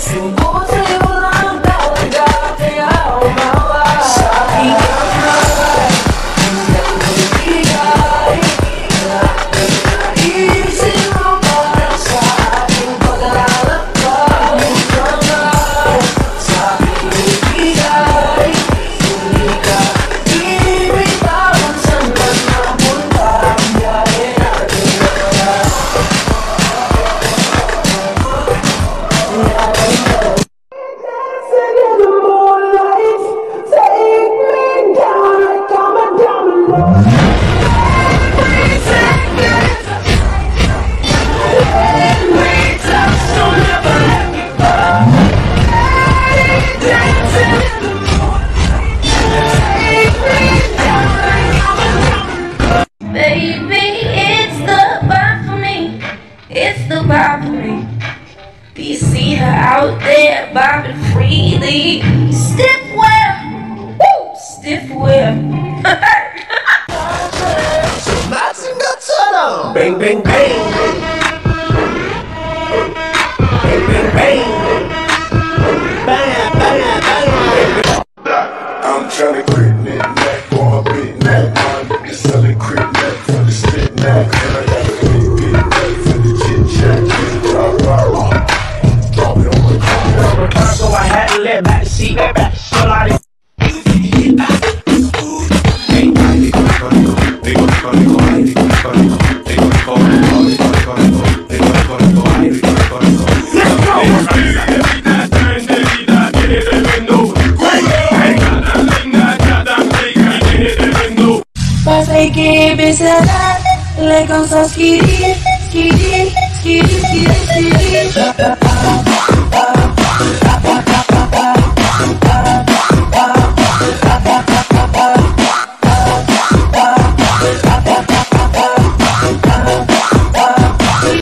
Imposible lang talaga, kaya umawa. Sa aking kamay, hindi ako magbigay. Iisip mo para sa aking pag-alakbay. Yung kamay, sa aking ibigay. Hindi ka ibitawan saan man napunta ang biyahe natin na Baby, it's the vibe for me. It's the vibe for me. Do you see her out there bobbing freely? Stiff whip, woo, stiff whip. 맞은 것처럼 Bang, bang, bang. Bang, bang, bang. Bang, bang, bang. I'm tryna quit neck for a big neck. My niggas selling crib neck for the spit neck. And I got a big neck for the chit chat. Drop it on the car. So I had to let back the seat back. So I Passei que pensará, le con sos skiri, skiri, skiri, skiri, skiri.